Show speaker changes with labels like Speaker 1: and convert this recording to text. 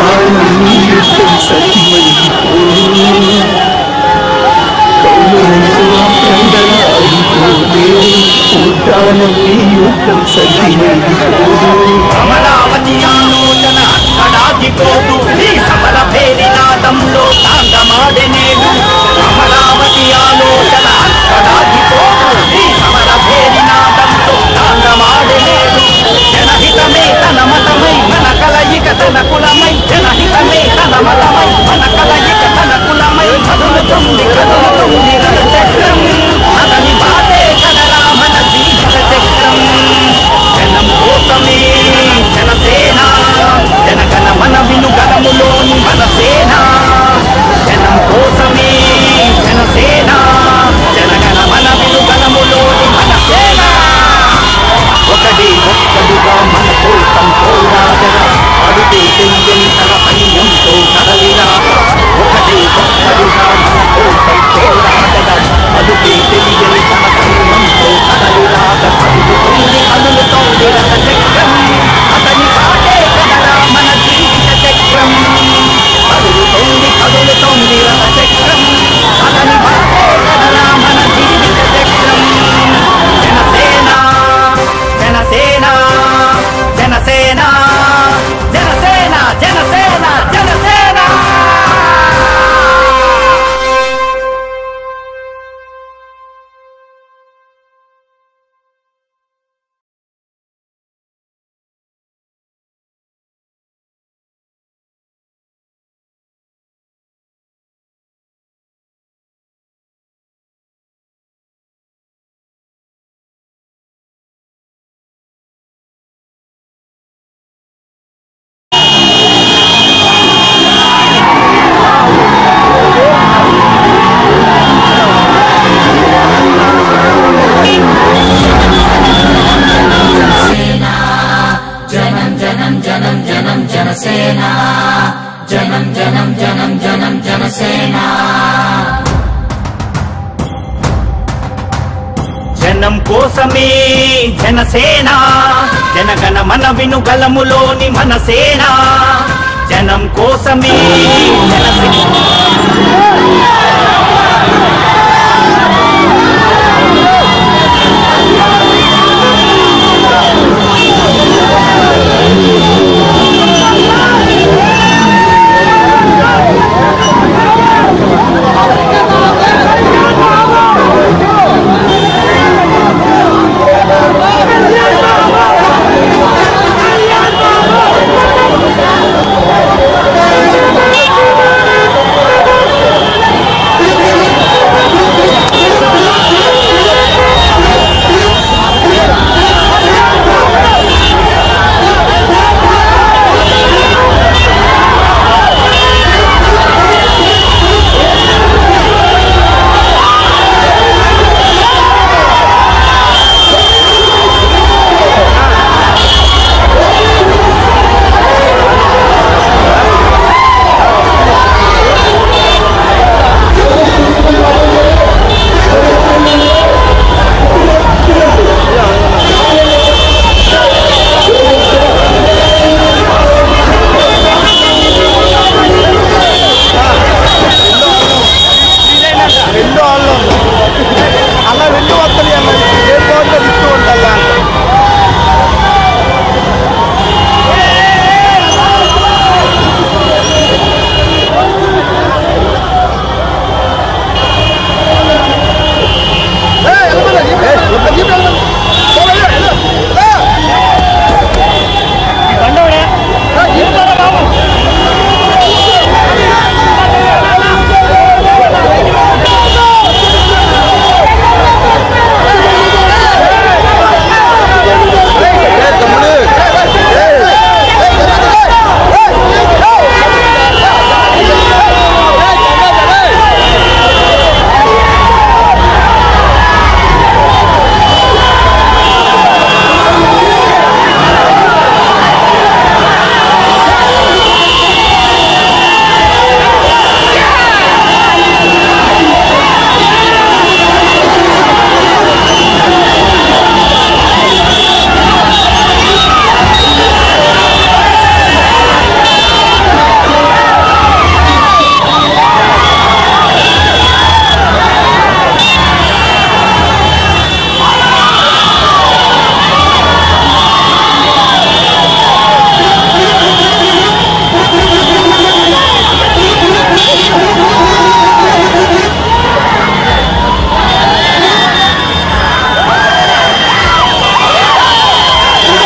Speaker 1: అమరావతి ఆలోచన అక్కడాగిపోదు నీ సమర భేరినాదంలో తాండమాడెనేడు అమరావతి ఆలోచన అక్కడాగిపోదు నీ సమర భేరినాదంలో తాండమాడెనేడు జనహితమే తన మతమై మన కలయిక తన కులమై జనహితమే తన మతమై మన కలయిక తన కులమై కదులుతుంది రణచక్రం అతని బాటే కదరా మన జీవిత చక్రం జనం కోసమే జనసేన జనగణ మన వినుగణములోని మన సేన జనం కోసమే జనసేన జనగణ మన వినుగణములోని మన సేన ఒక్కడుగా మన కోసం పోరాడరా అడుగే తెలియని తన సైన్యంతో కదలిరా ఒక్కడుగా మన కోసం పోరాడరా అడుగే తెలియని తన సైన్యంతో కదలిరా కదులుతోంది రథచక్రం అతని పాటే కదరా మన జీవిత చక్రం కదులుతోంది రథచక్రం అతని పాటే కదరా మన జీవిత చక్రం జనసేన జనసేన జనసేన జనసేన జనసేన జనసేన జనం కోసమే జనసేన జనగణ మన వినుగలములోని మన సేన జనం కోసమే జనసేన